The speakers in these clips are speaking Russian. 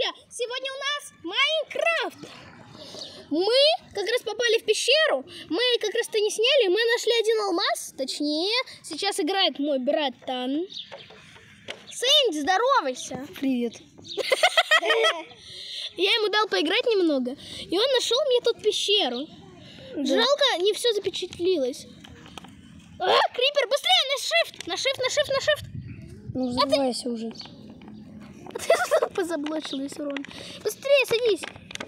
друзья! Сегодня у нас Майнкрафт. Мы как раз попали в пещеру. Мы как раз-то не сняли. Мы нашли один алмаз. Точнее, сейчас играет мой братан. Сэнди, здоровайся. Привет. Я ему дал поиграть немного. И он нашел мне тут пещеру. Жалко, не все запечатлилось. Крипер, быстрее, на shift! На shift, на shift, на shift! Ну, взрывайся уже. Ты позаблочил весь урон. Быстрее садись.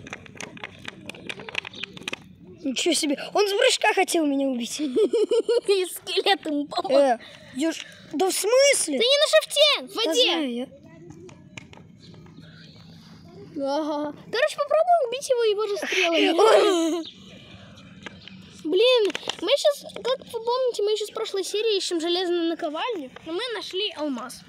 Ничего себе. Он с прыжка хотел меня убить. И скелет ему помог. Идешь. Да в смысле? Ты не на шифте, в Да воде. знаю я. Ага. Короче, попробуем убить его же стрелами. Блин, мы сейчас, как вы помните, мы еще с прошлой серии ищем железную наковальню, но мы нашли алмаз.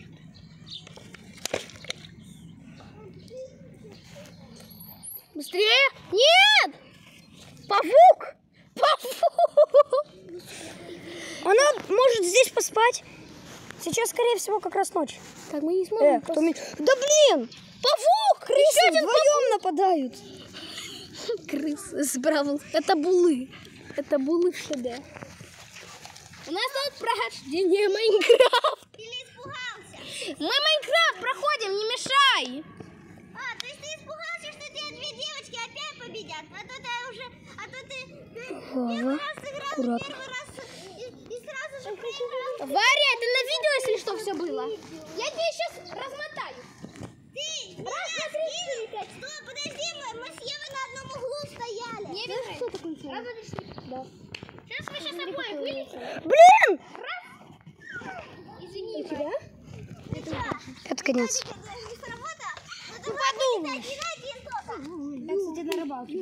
Быстрее! Нет! Павук! Павук! Она может здесь поспать. Сейчас, скорее всего, как раз ночь. Так, мы не сможем. Да блин! Павук! Крысы вдвоем нападают. Крысы сбравил. Это булы. Это булы в ШД. У нас тут прохождение Майнкрафт. Или испугался? Мы Майнкрафт проходим, не мешай. То есть ты испугался, что тебя две девочки опять победят? А то ты уже... А то ты первый раз сыграл, аккуратно. первый раз и сразу же проиграл. Варя, это на видео, если что, все было. Я тебе сейчас размотаю. Ты! Стой, подожди, мы с Евой на одном углу стояли. Не вижу. Раз, два, три, да. Сейчас мы сейчас обоих вылетим. Блин! Извини, у тебя? Это конец. Не сработало? Ну подумай. Я, кстати, на рыбалке.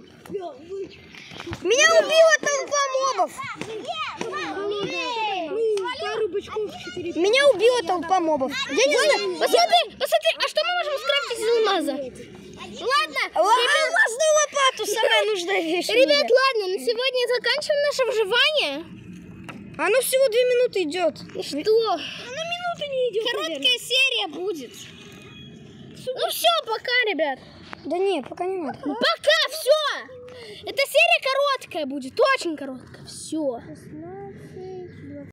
Меня убила толпа мобов. Меня убила толпа мобов. Я не знаю. Посмотри, а что мы можем скрафтить из алмаза? Ладно, Алмазную лопату, самая нужная вещь. ребят, ладно, на сегодня заканчиваем наше выживание. Оно всего 2 минуты идет. Что? Оно минуты не идет. Короткая серия будет. Ну все, пока, ребят. Да не, пока не надо. Пока, все. Эта серия короткая будет, очень короткая. Все.